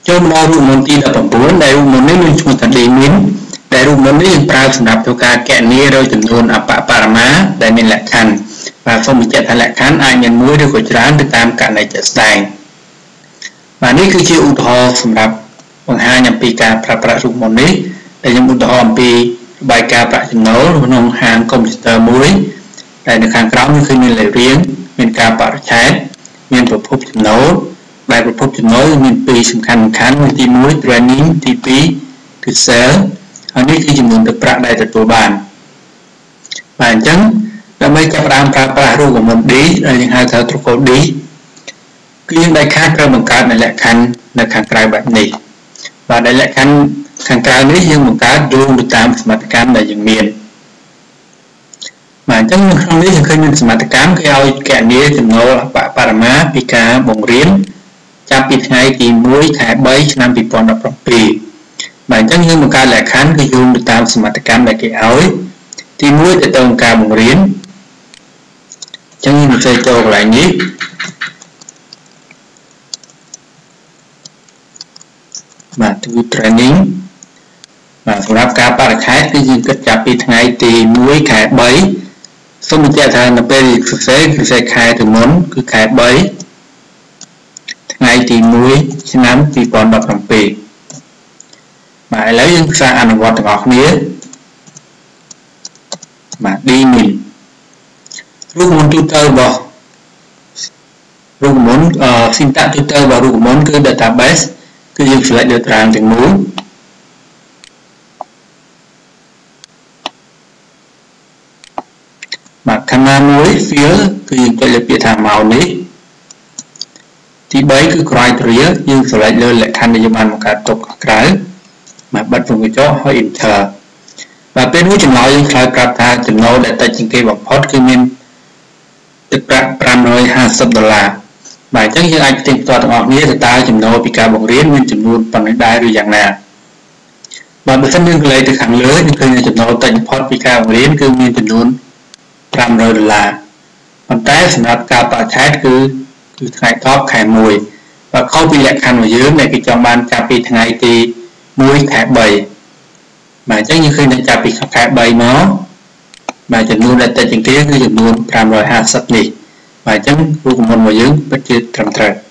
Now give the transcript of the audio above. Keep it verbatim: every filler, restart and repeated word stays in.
ចូលមករូបមន្តទីដប់ប្រាំបួនដែលរូបមន្តនេះមានឈ្មោះថា Dmin ដែលរូបមន្តនេះយើងប្រើសម្រាប់ធ្វើការកណនារយចំនួនអបបរមាដែលមានលក្ខខណ្ឌបាទសូមបញ្ជាក់ថាលក្ខខណ្ឌអាចមានមួយឬក៏ច្រើនទៅតាមករណីជាក់ស្ដែងបាទនេះគឺជាឧទាហរណ៍សម្រាប់បង្ហាញអំពីការប្រើប្រាស់រូបមន្តនេះដែលខ្ញុំឧទាហរណ៍អំពីរបាយការណ៍ប្រាក់ចំណូលក្នុងហាងកុំព្យូទ័រមួយដែលនៅខាងក្រោមនេះគឺមានលេខរៀងមានការបរិច្ឆេទមានប្រភពចំណូលដែលប្រភពចំណូលមានពីរសំខាន់សំខាន់ទីមួយ training ទីពីរគឺ sale ហើយនេះគឺចំនួនទឹកប្រាក់ដែលទទួលបានបាទអញ្ចឹងដើម្បីចាប់ផ្ដើមប្រើប្រាស់រូបមន្ត D ដែលយើងហៅថា Triple D គឺយើងដែលខាតត្រូវបង្កើតនៅលក្ខខណ្ឌនៅខាងក្រៅបែបនេះបាទដែលលក្ខខណ្ឌខាងក្រៅនេះយើងបង្កើតយោងទៅតាមសមត្ថកម្មដែលយើងមានបាទអញ្ចឹងនៅក្នុងនេះយើងឃើញមានសមត្ថកម្មគេឲ្យគណនាចំណូលអបបរមាពីការបង្រៀនចាប់ពីថ្ងៃទីមួយខែបីឆ្នាំពីរពាន់ដប់ប្រាំពីរបាទអញ្ចឹងយើងបង្កើតលក្ខខណ្ឌគឺយោងទៅតាមសមត្ថកម្មដែលគេឲ្យទីមួយទៅទៅការបង្រៀនអញ្ចឹងយើងចូលចូលកន្លែងនេះបាទគឺ training បាទសម្រាប់ការបរិច្ឆេទគឺយើងគិតចាប់ពីថ្ងៃទីមួយខែបីសូមបញ្ជាក់ថានៅពេលសរសេរគឺសរសេរខែទៅមុនគឺខែបីថ្ងៃទីមួយឆ្នាំពីរពាន់ដប់ប្រាំពីរបាទឥឡូវយើងសាកអនុវត្តទាំងអស់គ្នាបាទ Dmin រូបមន្តទូទៅរបស់រូបមន្តអឺ syntax ទូទៅរបស់រូបមន្តគឺ database គឺយើង select លើតារាងទាំងមូលបាទខណ្ឌណាមួយ field គឺយើងចុចលើពាក្យថា mouse នេះទីបីគឺ criteria យើង select លើលក្ខខណ្ឌដែលយើងបានបង្កើតទុកខាងក្រៅបាទបិទវងកញ្ចក់ហើយ enter បាទពេលនេះចម្លើយយើងឆ្លើយប្រាប់ថាចំណូលដែលតិចជាងគេបំផុតគឺមានទឹកប្រាក់ប្រាំរយហាសិបដុល្លារបាទអញ្ចឹងយើងអាចផ្ទេរផ្ទាល់ទាំងអស់គ្នាទៅតើចំណូលពីការបង្រៀនមានចំនួនប៉ុណ្ណេះដែរឬយ៉ាងណាបាទបើសិនយើងកន្លែងទៅខាងលើយើងឃើញចំណូលតិចបំផុតពីការបង្រៀនគឺមានចំនួនប្រាំរយដុល្លារប៉ុន្តែសម្រាប់ការបរិច្ឆេទគឺគឺថ្ងៃថប់ខែមួយបាទខុសពីលក្ខខណ្ឌរបស់យើងដែលគេចង់បានចាប់ពីថ្ងៃទីមួយខែបីបាទអញ្ចឹងយើងឃើញថាចាប់ពីខែបីមកបាទចំនួនដែលតិចជាងគេគឺចំនួនប្រាំរយហាសិបនេះបាទអញ្ចឹងរូបមន្តរបស់យើងពិតជាត្រឹមត្រូវ